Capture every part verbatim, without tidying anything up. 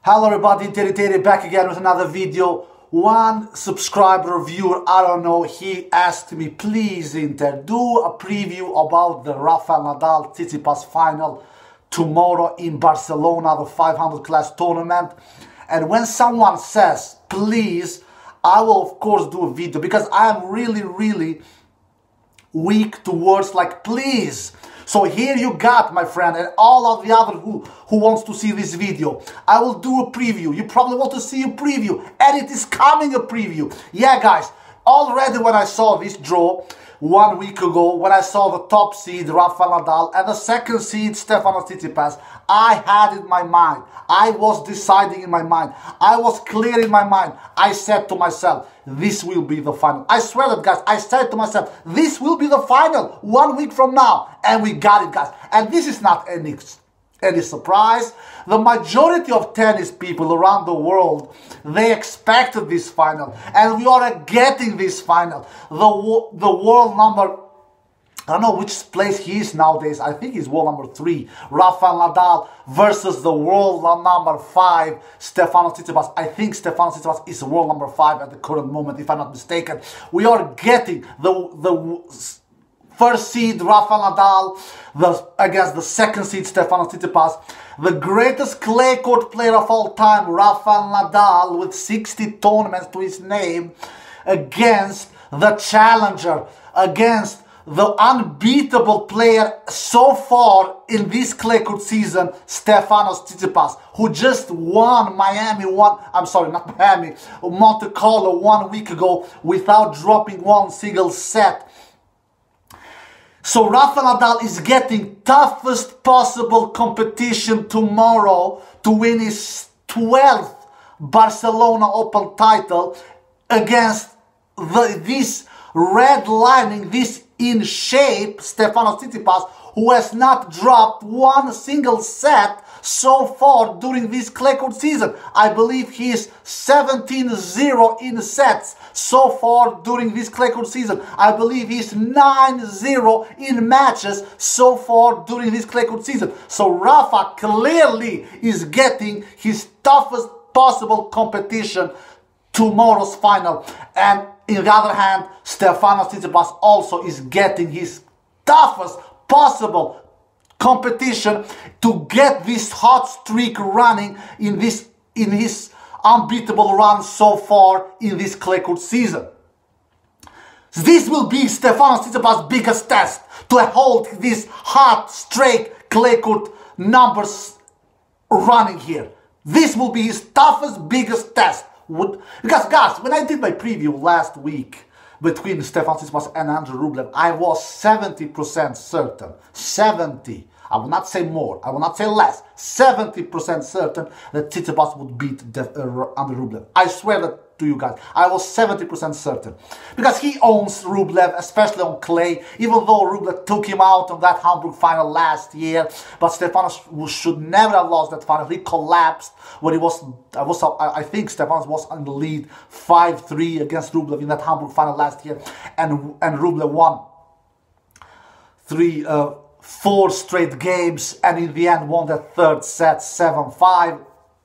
Hello everybody, Terry Terry back again with another video. One subscriber, viewer, I don't know, he asked me, please Inter, do a preview about the Rafael Nadal Tsitsipas final tomorrow in Barcelona, the five hundred class tournament. And when someone says, please, I will of course do a video, because I am really, really weak to words like please. So here you got, my friend, and all of the other who, who wants to see this video. I will do a preview. You probably want to see a preview, and it is coming a preview. Yeah, guys, already when I saw this draw one week ago, when I saw the top seed, Rafael Nadal, and the second seed, Stefanos Tsitsipas, I had in my mind, I was deciding in my mind, I was clear in my mind, I said to myself, this will be the final. I swear that, guys, I said to myself, this will be the final one week from now. And we got it, guys. And this is not any, any surprise. The majority of tennis people around the world, they expected this final. And we are getting this final. The, the world number, I don't know which place he is nowadays. I think he's world number three. Rafael Nadal versus the world number five, Stefanos Tsitsipas. I think Stefanos Tsitsipas is world number five at the current moment, if I'm not mistaken. We are getting the the first seed, Rafael Nadal, the, against the second seed, Stefanos Tsitsipas. The greatest clay court player of all time, Rafael Nadal, with sixty tournaments to his name, against the challenger, against the unbeatable player so far in this clay court season, Stefanos Tsitsipas, who just won Miami, one, I'm sorry, not Miami, Monte Carlo one week ago without dropping one single set. So Rafael Nadal is getting toughest possible competition tomorrow to win his twelfth Barcelona Open title against the, this redlining, this in shape Stefanos Tsitsipas, who has not dropped one single set so far during this clay court season. I believe he is seventeen zero in sets so far during this clay court season. I believe he's nine zero in matches so far during this clay court season. So Rafa clearly is getting his toughest possible competition tomorrow's final. And on the other hand, Stefanos Tsitsipas also is getting his toughest possible competition to get this hot streak running in this in his unbeatable run so far in this clay court season. This will be Stefanos Tsitsipas' biggest test, to hold this hot streak clay court numbers running here. This will be his toughest, biggest test. Would, because guys, when I did my preview last week between Stefanos Tsitsipas and Andrei Rublev, I was seventy percent certain, seventy, I will not say more, I will not say less, seventy percent certain that Tsitsipas would beat uh, Andrei Rublev. I swear that to you guys, I was seventy percent certain. Because he owns Rublev, especially on clay, even though Rublev took him out of that Hamburg final last year. But Stefanos should never have lost that final. He collapsed when he was, I, was, I think Stefanos was in the lead five three against Rublev in that Hamburg final last year. And, and Rublev won three, uh, four straight games, and in the end won that third set seven five.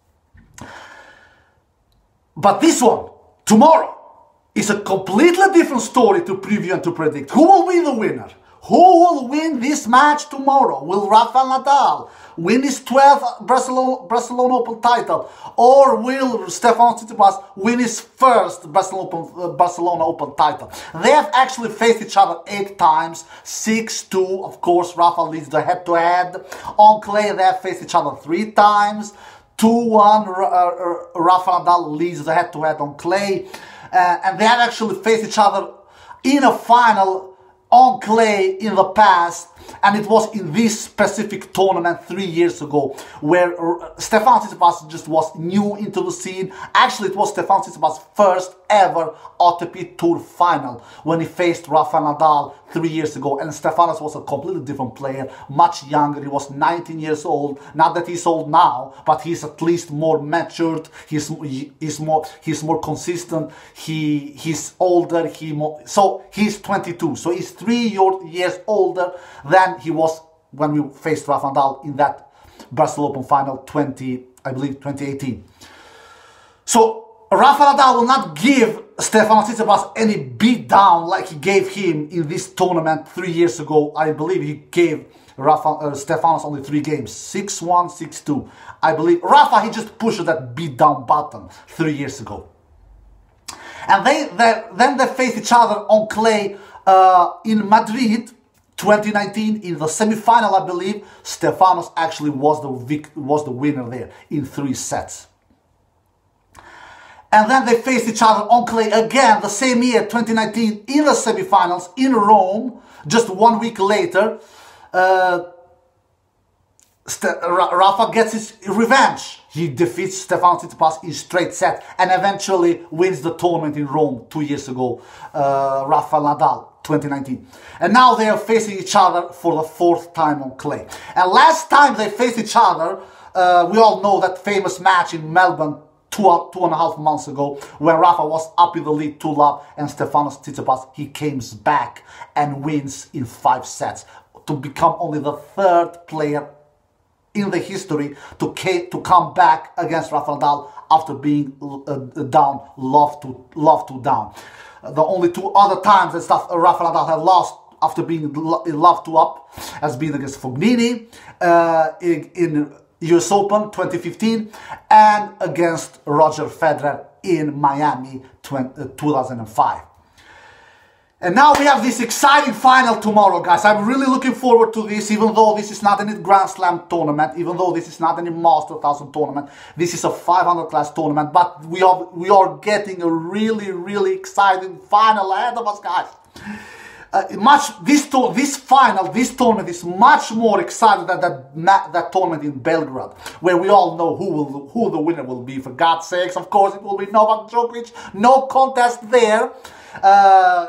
But this one, tomorrow, is a completely different story to preview and to predict. Who will be the winner? Who will win this match tomorrow? Will Rafael Nadal win his twelfth Barcelona, Barcelona Open title? Or will Stefanos Tsitsipas win his first Barcelona Open, uh, Barcelona Open title? They have actually faced each other eight times, six two, of course, Rafa leads the head-to-head. On clay, they have faced each other three times. two one, uh, uh, Rafael Nadal leads the head-to-head on clay. Uh, and they have actually faced each other in a final on clay in the past, and it was in this specific tournament three years ago, where Stefanos Tsitsipas just was new into the scene. Actually, it was Stefanos Tsitsipas' first ever A T P Tour final when he faced Rafael Nadal three years ago. And Stefanos was a completely different player, much younger. He was nineteen years old. Not that he's old now, but he's at least more matured. He's he's more he's more consistent. He he's older. He more, so he's twenty-two. So he's three years older than he was when we faced Rafael Nadal in that Barcelona Open final twenty I believe twenty eighteen. So Rafael Nadal will not give Stefanos Tsitsipas any beat down like he gave him in this tournament three years ago. I believe he gave Rafa, uh, Stefanos only three games, six one, six two. I believe Rafa, he just pushed that beat down button three years ago. And they, they then they faced each other on clay uh, in Madrid, twenty nineteen, in the semi-final. I believe Stefanos actually was the vic was the winner there in three sets. And then they faced each other on clay again the same year, twenty nineteen, in the semi-finals in Rome. Just one week later, uh, Rafa gets his revenge. He defeats Stefanos Tsitsipas in straight set and eventually wins the tournament in Rome two years ago. Uh, Rafael Nadal, twenty nineteen. And now they are facing each other for the fourth time on clay. And last time they faced each other, uh, we all know that famous match in Melbourne two, two and a half months ago when Rafa was up in the lead two love and Stefanos Tsitsipas, he comes back and wins in five sets to become only the third player in the history to, to come back against Rafael Nadal after being uh, down, love to, love to down. The only two other times that stuff, uh, Rafael Nadal had lost after being love to up has been against Fognini uh, in, in U S Open twenty fifteen and against Roger Federer in Miami two thousand five. And now we have this exciting final tomorrow, guys. I'm really looking forward to this, even though this is not any Grand Slam tournament, even though this is not any Master one thousand tournament. This is a five hundred class tournament, but we are, we are getting a really, really exciting final ahead of us, guys. Uh, much this to, this final, this tournament is much more exciting than that, that tournament in Belgrade, where we all know who will who the winner will be. For God's sakes, of course, it will be Novak Djokovic. No contest there. Uh,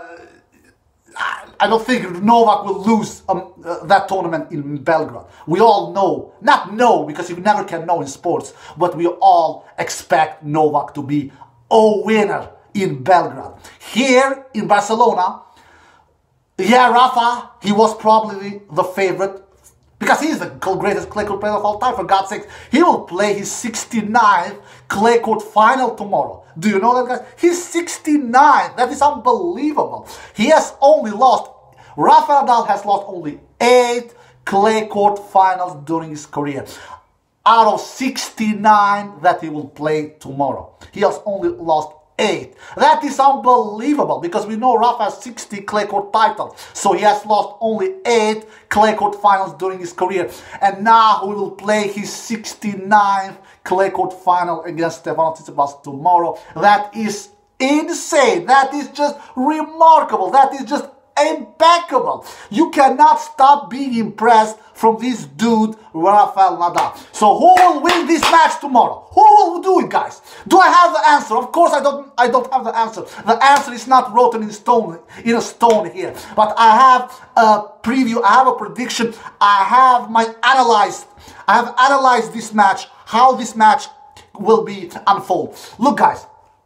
I don't think Novak will lose um, uh, that tournament in Belgrade. We all know, not know, because you never can know in sports, but we all expect Novak to be a winner in Belgrade. Here in Barcelona, yeah, Rafa, he was probably the favorite because he is the greatest clay court player of all time, for God's sake. He will play his sixty-ninth clay court final tomorrow. Do you know that, guys? He's sixty-nine. That is unbelievable. He has only lost, Rafael Nadal has lost only eight clay court finals during his career. Out of sixty-nine that he will play tomorrow, he has only lost eight. That is unbelievable because we know Rafa has sixty clay court titles. So he has lost only eight clay court finals during his career. And now he will play his sixty-ninth clay court final against Stefanos Tsitsipas tomorrow. That is insane. That is just remarkable. That is just impeccable. You cannot stop being impressed from this dude, Rafael Nadal. So who will win this match tomorrow? Who will do it, guys? Do I have the answer? Of course I don't I don't have the answer. The answer is not written in stone in a stone here. But I have a preview, I have a prediction, I have my analyzed, I have analyzed this match, how this match will be unfold. Look, guys,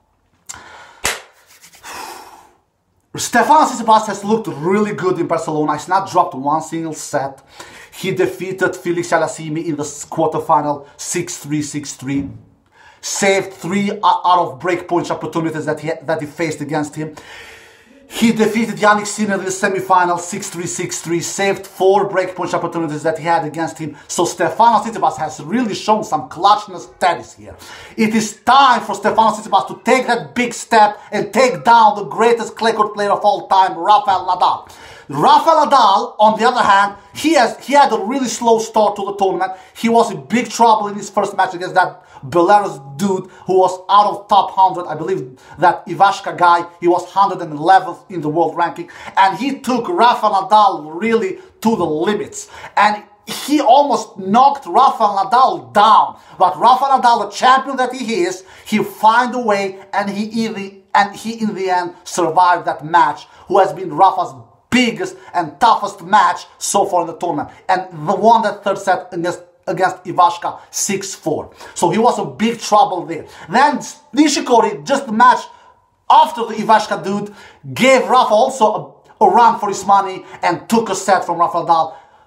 Stefanos Tsitsipas has looked really good in Barcelona. He's not dropped one single set. He defeated Felix Aliassime in the quarterfinal six three, six three. Saved three out of breakpoint opportunities that he, that he faced against him. He defeated Jannik Sinner in the semi-final six three, six three. Saved four breakpoint opportunities that he had against him. So Stefanos Tsitsipas has really shown some clutchness status here. It is time for Stefanos Tsitsipas to take that big step and take down the greatest clay court player of all time, Rafael Nadal. Rafael Nadal, on the other hand, he has he had a really slow start to the tournament. He was in big trouble in his first match against that Belarus dude who was out of top one hundred. I believe that Ivashka guy, he was one hundred eleventh in the world ranking. And he took Rafael Nadal really to the limits. And he almost knocked Rafael Nadal down. But Rafael Nadal, the champion that he is, he found a way and he, in the, and he in the end survived that match, who has been Rafa's biggest and toughest match so far in the tournament, and the one that third set against against Ivashka six four. So he was in big trouble there. Then Nishikori, just the match after the Ivashka dude, gave Rafa also a, a run for his money and took a set from Rafael Nadal.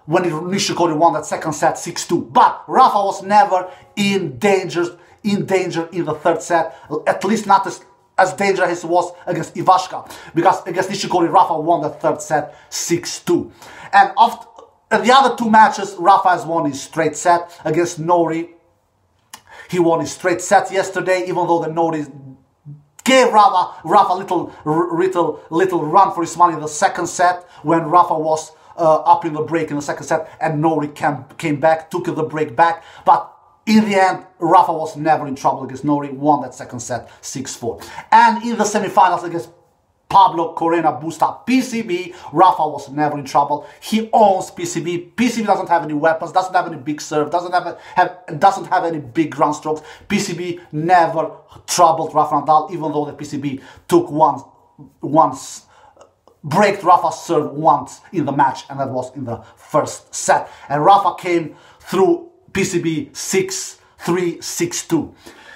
when Nishikori won that second set six two. But Rafa was never in danger, in danger in the third set, at least not as, as dangerous as he was against Ivashka, because against Nishikori, Rafa won the third set six two. And after the other two matches, Rafa has won his straight set. Against Norrie, he won his straight set yesterday, even though the Norrie gave Rafa, Rafa a little, little, little run for his money in the second set, when Rafa was Uh, up in the break in the second set, and Norrie came, came back, took the break back. But in the end, Rafa was never in trouble against Norrie, won that second set six four. And in the semifinals against Pablo Correa Busta, P C B, Rafa was never in trouble. He owns P C B. P C B doesn't have any weapons, doesn't have any big serve, doesn't have, a, have doesn't have any big ground strokes. P C B never troubled Rafa Nadal, even though the P C B took one once. Breaked Rafa's serve once in the match, and that was in the first set. And Rafa came through P C B six three, six two.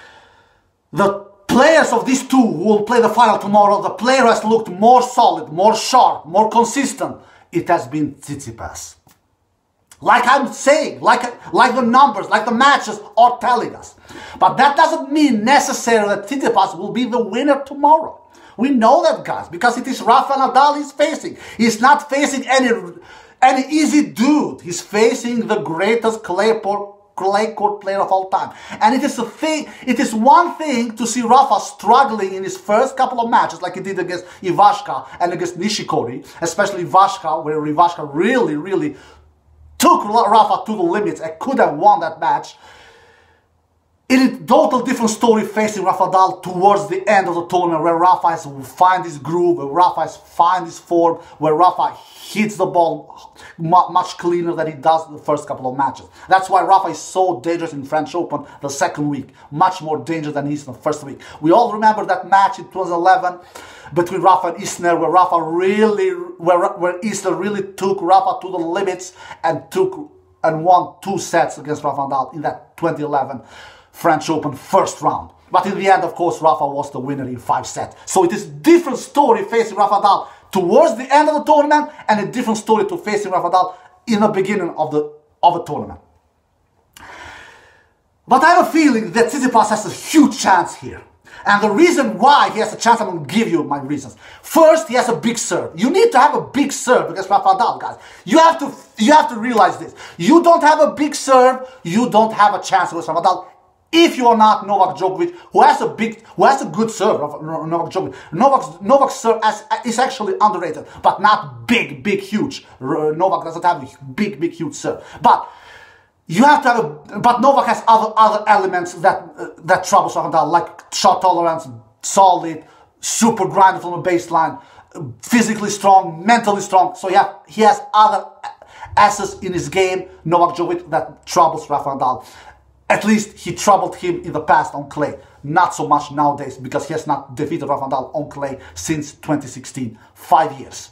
The players of these two who will play the final tomorrow, the player has looked more solid, more sharp, more consistent. It has been Tsitsipas. Like I'm saying, like, like the numbers, like the matches are telling us. But that doesn't mean necessarily that Tsitsipas will be the winner tomorrow. We know that, guys, because it is Rafa Nadal he's facing. He's not facing any, any easy dude. He's facing the greatest clay court, clay court player of all time. And it is a thing, it is one thing to see Rafa struggling in his first couple of matches, like he did against Ivashka and against Nishikori, especially Ivashka, where Ivashka really, really took Rafa to the limits and could have won that match. It is a total different story facing Rafa Nadal towards the end of the tournament, where Rafa has find his groove, where Rafa has find his form, where Rafa hits the ball much cleaner than he does in the first couple of matches. That's why Rafa is so dangerous in French Open the second week, much more dangerous than he is in the first week. We all remember that match in two thousand eleven between Rafa and Isner, where Rafa really, where, where Isner really took Rafa to the limits and took and won two sets against Rafa Nadal in that twenty eleven French Open first round. But in the end, of course, Rafa was the winner in five sets. So it is a different story facing Rafa Nadal towards the end of the tournament, and a different story to facing Rafa Nadal in the beginning of the of the tournament. But I have a feeling that Tsitsipas has a huge chance here. And the reason why he has a chance, I'm going to give you my reasons. First, he has a big serve. You need to have a big serve against Rafa Nadal, guys. You have to, you have to realize this. You don't have a big serve, you don't have a chance against Rafa Nadal. If you are not Novak Djokovic, who has a big, who has a good serve, Novak Djokovic, Novak, Novak's serve as, is actually underrated, but not big, big, huge. Novak doesn't have a big, big, huge serve. But you have to have a, but Novak has other other elements that uh, that troubles Rafa Nadal, like shot tolerance, solid, super grinder from the baseline, physically strong, mentally strong. So yeah, he has other assets in his game, Novak Djokovic, that troubles Rafa Nadal. At least he troubled him in the past on clay. Not so much nowadays, because he has not defeated Rafa Nadal on clay since twenty sixteen. Five years.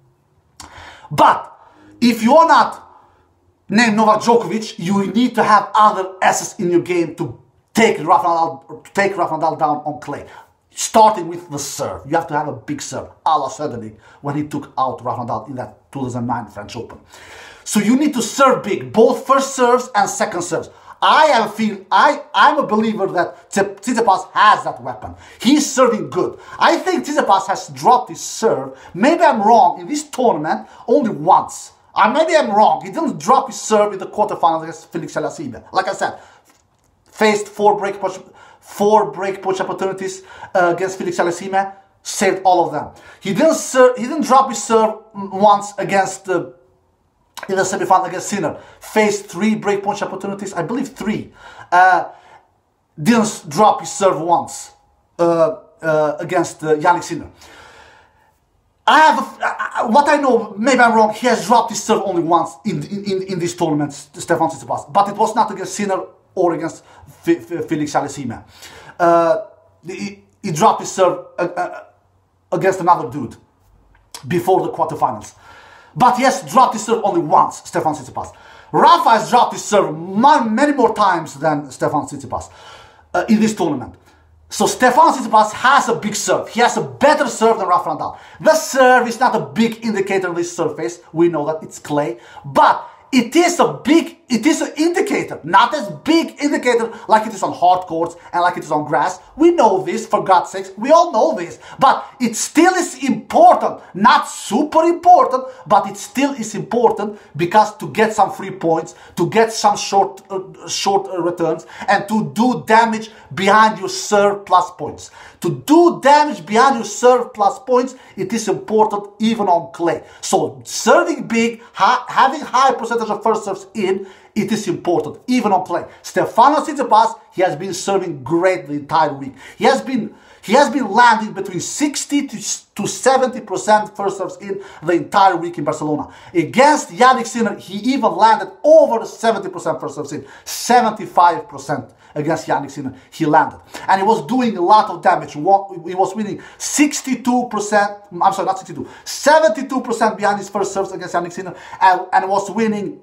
But if you are not named Novak Djokovic, you need to have other assets in your game to take Rafa Nadal, to take Rafa Nadal down on clay. Starting with the serve. You have to have a big serve, a la Söderling, when he took out Rafa Nadal in that two thousand nine French Open. So you need to serve big, both first serves and second serves. I have a feel, I, I'm a believer that Tsitsipas has that weapon. He's serving good. I think Tsitsipas has dropped his serve. Maybe I'm wrong, in this tournament, only once. Or maybe I'm wrong. He didn't drop his serve in the quarterfinals against Felix Aliassime. Like I said, faced four break push, four break push opportunities uh, against Felix Aliassime, saved all of them. He didn't serve, he didn't drop his serve once against the uh, in the semifinal against Sinner. Faced three break punch opportunities, I believe three. Uh, didn't drop his serve once uh, uh, against uh, Jannik Sinner. I have, a, uh, what I know, maybe I'm wrong, he has dropped his serve only once in, in, in this tournament, Stefan Tsitsipas. But it was not against Sinner or against F F Felix Aliassime. Uh, he, he dropped his serve uh, uh, against another dude before the quarterfinals. But he has dropped his serve only once, Stefan Tsitsipas. Rafa has dropped his serve many more times than Stefan Tsitsipas uh, in this tournament. So Stefan Tsitsipas has a big serve. He has a better serve than Rafa Nadal. The serve is not a big indicator on this surface. We know that it's clay. But it is a big, it is an indicator, not as big indicator like it is on hard courts and like it is on grass. We know this, for God's sakes, we all know this, but it still is important, not super important, but it still is important because to get some free points, to get some short, uh, short uh, returns, and to do damage behind your serve plus points. To do damage behind your serve plus points, it is important even on clay. So serving big, ha having high percentage of first serves in, it is important even on clay. Stefanos Tsitsipas, he has been serving great the entire week. He has been he has been landing between sixty to seventy percent first serves in the entire week in Barcelona. Against Jannik Sinner, he even landed over seventy percent first serves in, seventy-five percent. Against Jannik Sinner, he landed. And he was doing a lot of damage. He was winning sixty-two percent, I'm sorry, not sixty-two, seventy-two percent behind his first serves against Jannik Sinner, and, and was winning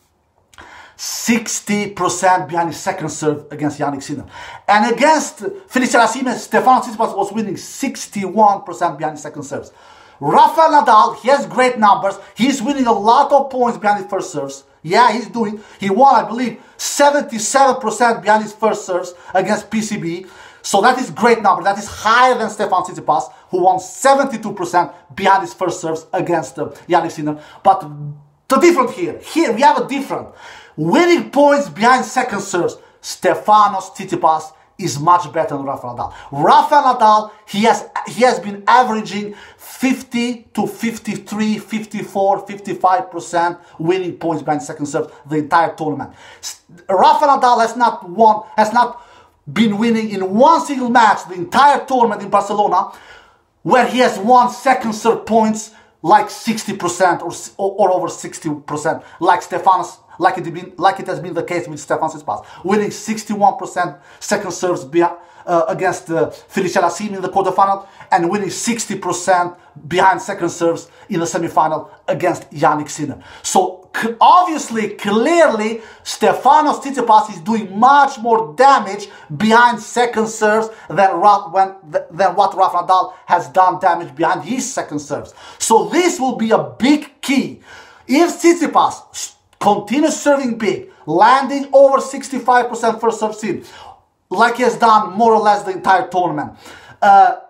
sixty percent behind his second serve against Jannik Sinner. And against Felix Tsitsipas, Stefanos Tsitsipas was winning sixty-one percent behind his second serves. Rafael Nadal, he has great numbers. He's winning a lot of points behind his first serves. Yeah, he's doing, he won, I believe, seventy-seven percent behind his first serves against P C B. So that is great number. That is higher than Stefanos Tsitsipas, who won seventy-two percent behind his first serves against uh, Jannik Sinner. But the difference here, here we have a different. Winning points behind second serves, Stefanos Tsitsipas is much better than Rafael Nadal. Rafael Nadal, he has, he has been averaging fifty to fifty-three, fifty-four, fifty-five percent winning points behind second serve the entire tournament. Rafael Nadal has not won, has not been winning in one single match the entire tournament in Barcelona where he has won second serve points like sixty percent or, or, or over sixty percent like Stefanos. Like it, been, like it has been the case with Stefanos Tsitsipas, winning sixty-one percent second serves behind, uh, against uh, Felix Tsitsipas in the quarterfinal, and winning sixty percent behind second serves in the semifinal against Jannik Sinner. So obviously, clearly, Stefanos Tsitsipas is doing much more damage behind second serves than, when, than what Rafa Nadal has done damage behind his second serves. So this will be a big key. If Tsitsipas continues serving big, landing over sixty-five percent first serve in, like he has done more or less the entire tournament, uh,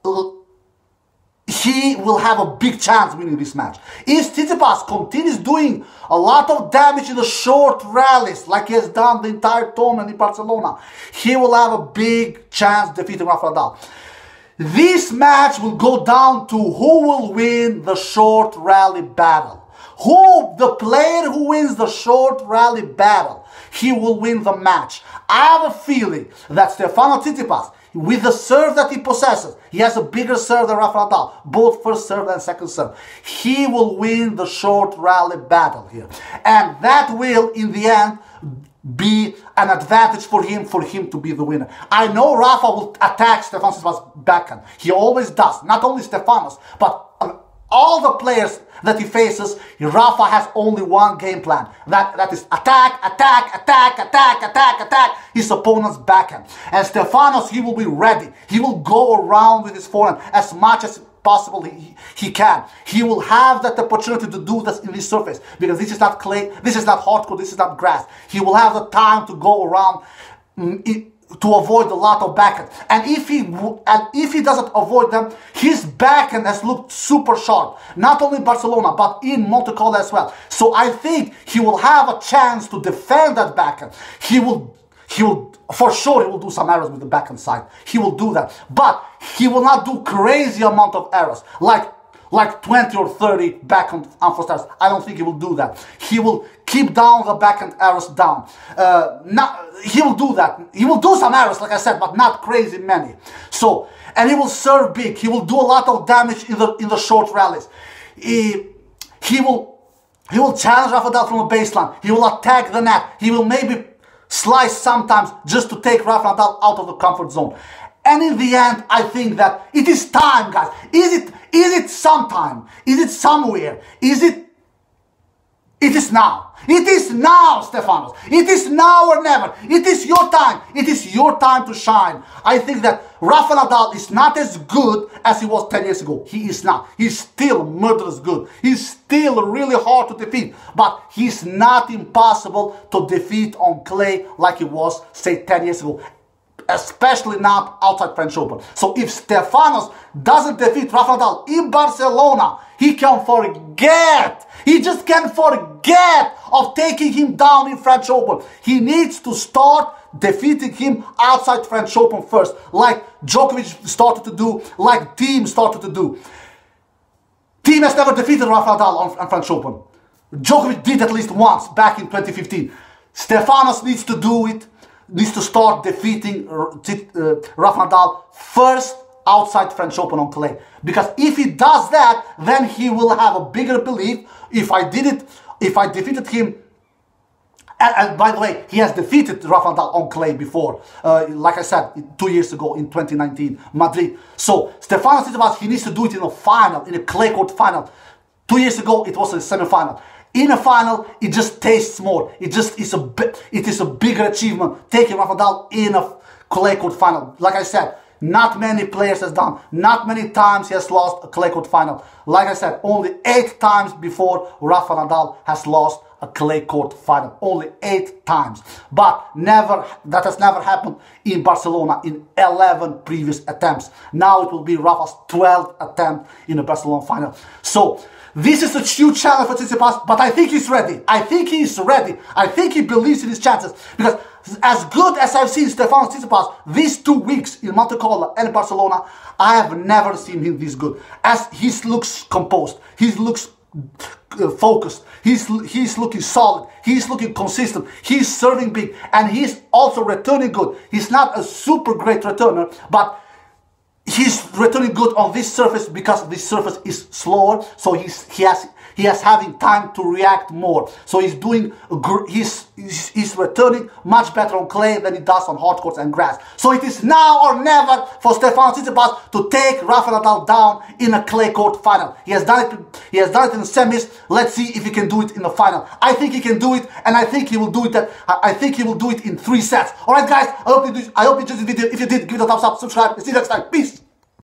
he will have a big chance winning this match. If Tsitsipas continues doing a lot of damage in the short rallies, like he has done the entire tournament in Barcelona, he will have a big chance defeating Rafa Nadal. This match will go down to who will win the short rally battle. Who, the player who wins the short rally battle, he will win the match. I have a feeling that Stefanos Tsitsipas, with the serve that he possesses, he has a bigger serve than Rafa Nadal, both first serve and second serve. He will win the short rally battle here. And that will, in the end, be an advantage for him, for him to be the winner. I know Rafa will attack Stefanos Tsitsipas' backhand. He always does. Not only Stefanos, but um, all the players that he faces, Rafa has only one game plan. That, that is attack, attack, attack, attack, attack, attack his opponent's backhand. And Stefanos, he will be ready. He will go around with his forehand as much as possible he, he can. He will have that opportunity to do this in this surface, because this is not clay, this is not hardcore, this is not grass. He will have the time to go around mm, it, to avoid a lot of backhand. And if he and if he doesn't avoid them, his backhand has looked super sharp, not only in Barcelona but in Monte Carlo as well. So I think he will have a chance to defend that backhand. He will he will for sure he will do some errors with the backhand side. He will do that, but he will not do crazy amount of errors like like twenty or thirty backhand unforced errors. I don't think he will do that. He will keep down the backhand errors down. Uh, not, he will do that. He will do some errors, like I said, but not crazy many. So, and he will serve big. He will do a lot of damage in the in the short rallies. He he will he will challenge Rafa Nadal from the baseline. He will attack the net. He will maybe slice sometimes just to take Rafa Nadal out of the comfort zone. And in the end, I think that it is time, guys. Is it is it sometime? Is it somewhere? Is it It is now. It is now, Stefanos. It is now or never. It is your time. It is your time to shine. I think that Rafael Nadal is not as good as he was ten years ago. He is not. He's still murderous good. He's still really hard to defeat. But he's not impossible to defeat on clay like he was, say, ten years ago. Especially not outside French Open. So if Stefanos doesn't defeat Rafael Nadal in Barcelona, he can forget. He just can't forget of taking him down in French Open. He needs to start defeating him outside French Open first, like Djokovic started to do, like Thiem started to do. Thiem has never defeated Rafael Nadal on, on French Open. Djokovic did at least once back in twenty fifteen. Stefanos needs to do it. Needs to start defeating uh, Rafael Nadal first outside French Open on clay. Because if he does that, then he will have a bigger belief. If I did it, if I defeated him, and, and by the way, he has defeated Rafael Nadal on clay before. Uh, like I said, two years ago in twenty nineteen, Madrid. So Stefanos Tsitsipas, he needs to do it in a final, in a clay court final. Two years ago, it was a semi-final. In a final, it just tastes more. It just is a it is a bigger achievement taking Rafael Nadal in a clay court final. Like I said, not many players has done. Not many times he has lost a clay court final. Like I said, only eight times before Rafael Nadal has lost a clay court final. Only eight times. But never, that has never happened in Barcelona in eleven previous attempts. Now it will be Rafa's twelfth attempt in a Barcelona final. So this is a huge challenge for Tsitsipas, but I think he's ready. I think he's ready. I think he believes in his chances. Because as good as I've seen Stefanos Tsitsipas these two weeks in Monte Carlo and Barcelona, I have never seen him this good. As he looks composed, he looks uh, focused, he's, he's looking solid, he's looking consistent, he's serving big, and he's also returning good. He's not a super great returner, but he's returning good on this surface because this surface is slower, so he's he has he has having time to react more. So he's doing he's he's, he's returning much better on clay than he does on hard courts and grass. So it is now or never for Stefanos Tsitsipas to take Rafael Nadal down in a clay court final. He has done it. He has done it in the semis. Let's see if he can do it in the final. I think he can do it, and I think he will do it. That I think he will do it in three sets. All right, guys. I hope you do, I hope you enjoyed this video. If you did, give it a thumbs up, subscribe, and see you next time. Peace.